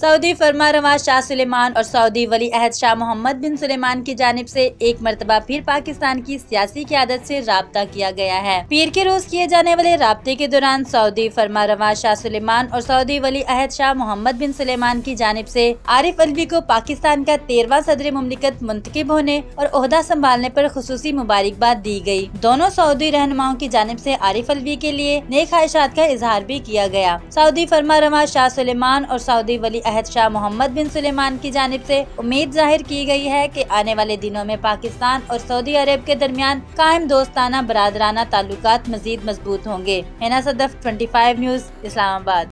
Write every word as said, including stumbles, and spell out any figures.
Saudi फरमारवा शाह Suleman और Saudi वली अहद शाह मोहम्मद बिन सुलेमान की जानिब से एक मरतबा फिर पाकिस्तान की सियासी क़यादत से राब्ता किया गया है। पीर के रोज किए जाने वाले राब्ते के दौरान सऊदी फरमारवा शाह सुलेमान और सऊदी वली अहद शाह मोहम्मद बिन सुलेमान की जानिब से आरिफ अलवी को पाकिस्तान का तेरहवां सदर मुमलिकत मुंतखब होने और ओहदा संभालने पर खुसूसी मुबारकबाद दी गयी। दोनों सऊदी रहनुमाओं की जानिब से आरिफ अलवी के लिए नेक ख्वाहिशात का इजहार भी किया गया। सऊदी फरमारवा शाह सुलेमान और सऊदी वली अहद शाह मोहम्मद बिन सुलेमान की जानिब से उम्मीद जाहिर की गई है कि आने वाले दिनों में पाकिस्तान और सऊदी अरब के दरमियान कायम दोस्ताना बरादराना ताल्लुकात मजीद मजबूत होंगे। हिना सदफ, पच्चीस न्यूज़, इस्लामाबाद।